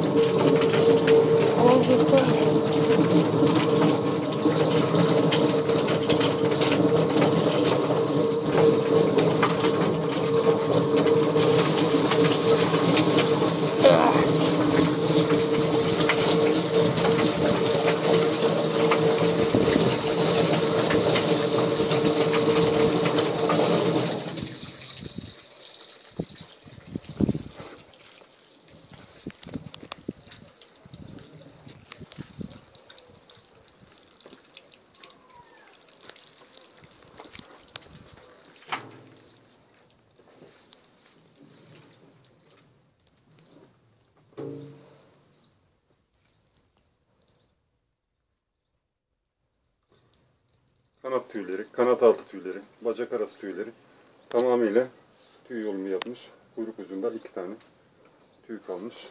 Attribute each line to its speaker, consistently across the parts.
Speaker 1: Ama göstermiyor.
Speaker 2: Kanat tüyleri, kanat altı tüyleri, bacak arası tüyleri tamamıyla tüy yolumu yapmış. Kuyruk ucunda 2 tane tüy kalmış.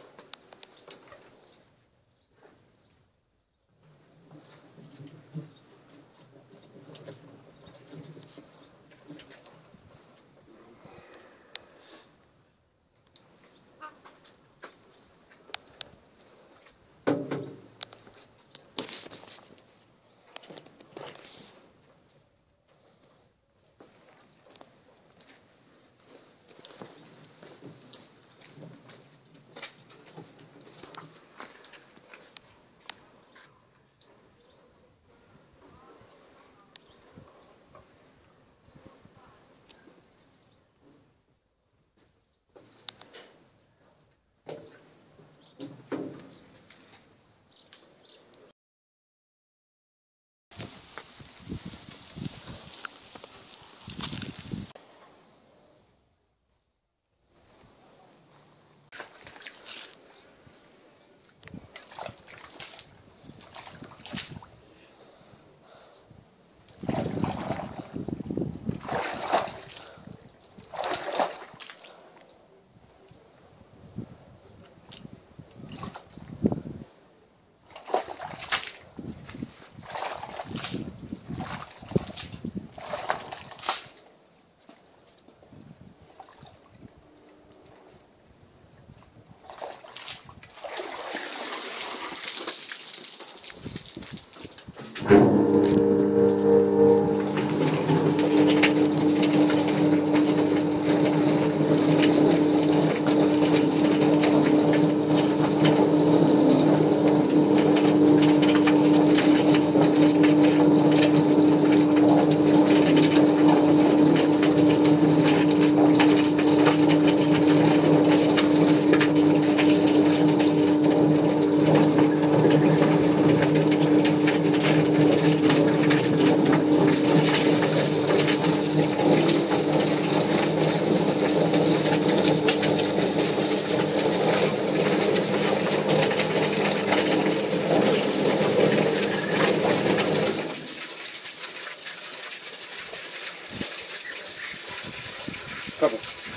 Speaker 2: Tamam.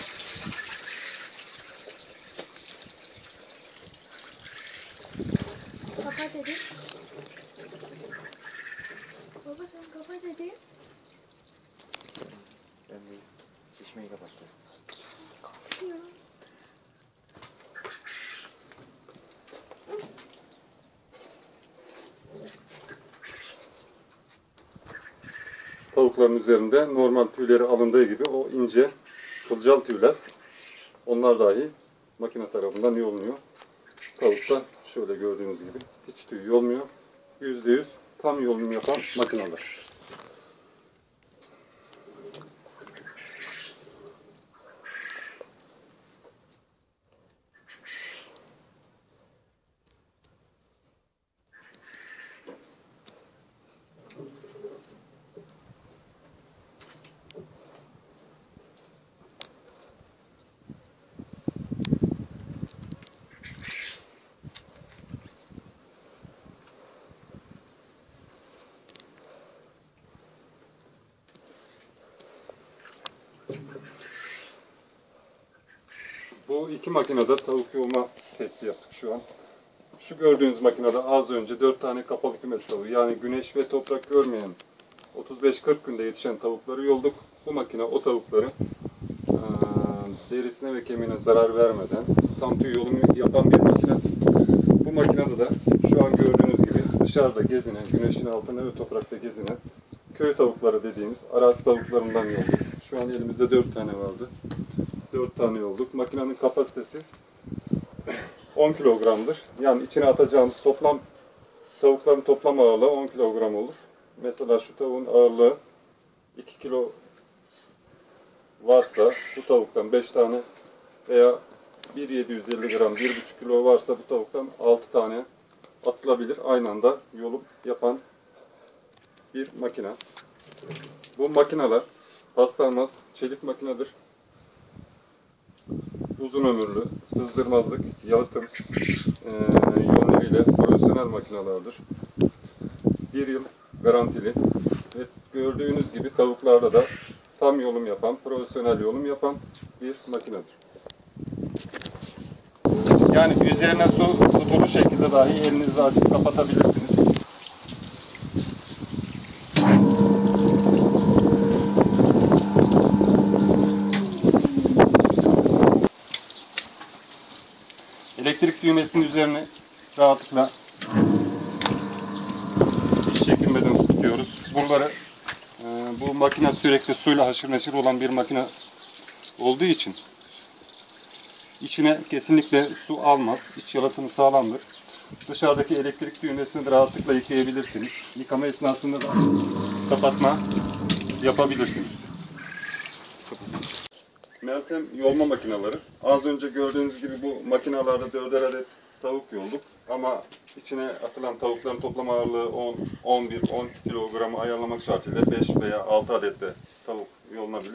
Speaker 1: Kapat dedi. Baba sen kapat dedi.
Speaker 3: Ben de çeşmeyi kapattım.
Speaker 1: Kapatıyor.
Speaker 2: Tavukların üzerinde normal tüyleri alındığı gibi o ince kılcal tüyler, onlar dahi makine tarafından yolunuyor. Tavukta şöyle gördüğünüz gibi hiç tüy yolmuyor. %100 tam yolunu yapan makineler. Bu iki makinede tavuk yoğurma testi yaptık şu an. Şu gördüğünüz makinede az önce 4 tane kapalı kümes tavuğu, yani güneş ve toprak görmeyen 35-40 günde yetişen tavukları yolduk. Bu makine o tavukları derisine ve kemiğine zarar vermeden tam tüy yolumu yapan bir makine. dışarıda gezinen, güneşin altında ve toprakta gezinen köy tavukları dediğimiz arazi tavuklarından yolladık. Şu an elimizde 4 tane vardı. 4 tane yolladık. Makinenin kapasitesi 10 kilogramdır. Yani içine atacağımız tavukların toplam ağırlığı 10 kilogram olur. Mesela şu tavuğun ağırlığı 2 kilo varsa bu tavuktan 5 tane veya 1.750 gram, 1.5 kilo varsa bu tavuktan 6 tane atılabilir. Aynı anda yolum yapan bir makine. Bu makineler paslanmaz, çelik makinedir. Uzun ömürlü, sızdırmazlık, yalıtım yönleriyle profesyonel makinelerdir. 1 yıl garantili ve gördüğünüz gibi tavuklarda da tam yolum yapan, profesyonel yolum yapan bir makinedir. Yani üzerine su tutulu şekilde dahi elinizi açıp kapatabilirsiniz. Elektrik düğmesinin üzerine rahatlıkla hiç çekinmeden tutuyoruz. Bu makine sürekli suyla haşır neşir olan bir makine olduğu için içine kesinlikle su almaz. İç yalıtımı sağlamdır. Dışarıdaki elektrik düğmesini de rahatlıkla yıkayabilirsiniz. Yıkama esnasında da kapatma yapabilirsiniz. Meltem yolma makineleri. Az önce gördüğünüz gibi bu makinalarda 4'er adet tavuk yolduk. Ama içine atılan tavukların toplam ağırlığı 11-12 kilogramı ayarlamak şartıyla 5 veya 6 adet de tavuk yolunabilir.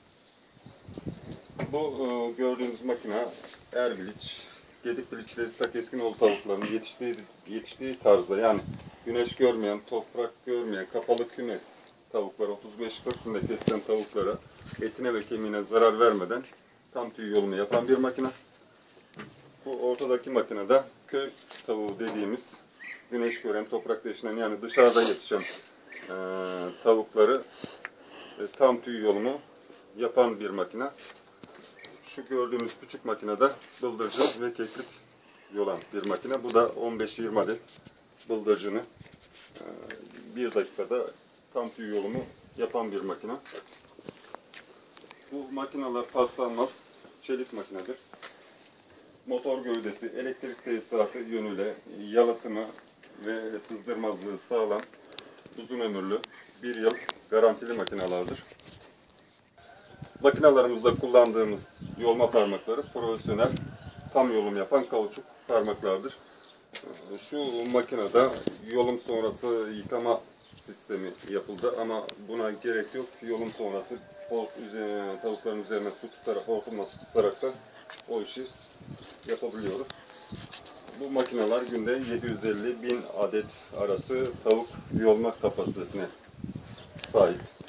Speaker 2: Bu gördüğünüz makine Erbiliç, Gedikbiliç ve Istakeskinoğlu tavuklarının yetiştiği tarzda, yani güneş görmeyen, toprak görmeyen, kapalı kümes tavuklara, 35-40 günde kesilen tavuklara etine ve kemiğine zarar vermeden tam tüy yolunu yapan bir makine. Bu ortadaki makinede köy tavuğu dediğimiz güneş gören, toprakta yetişen, yani dışarıda yetişen tavukları tam tüy yolunu yapan bir makine. Şu gördüğümüz küçük makinede bıldırcın ve keklik yolan bir makine. Bu da 15-20 adet bıldırcını 1 dakikada tam tüy yolumu yapan bir makine. Bu makineler paslanmaz, çelik makinedir. Motor gövdesi, elektrik tesisatı yönüyle yalıtımı ve sızdırmazlığı sağlam, uzun ömürlü, 1 yıl garantili makinelerdir. Makinalarımızda kullandığımız yolma parmakları profesyonel, tam yolum yapan kauçuk parmaklardır. Şu makinede yolum sonrası yıkama sistemi yapıldı ama buna gerek yok. Yolum sonrası tavukların üzerine su tutarak, hortumla su tutarak da o işi yapabiliyoruz. Bu makineler günde 750-1000 adet arası tavuk yolma kapasitesine sahip.